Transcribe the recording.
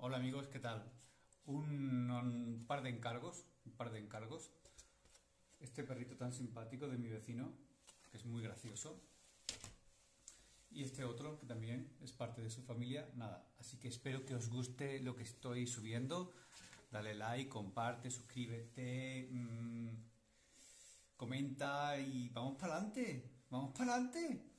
Hola amigos, ¿qué tal? Un par de encargos, Este perrito tan simpático de mi vecino, que es muy gracioso, y este otro, que también es parte de su familia, nada. Así que espero que os guste lo que estoy subiendo. Dale like, comparte, suscríbete, comenta y vamos para adelante, vamos para adelante.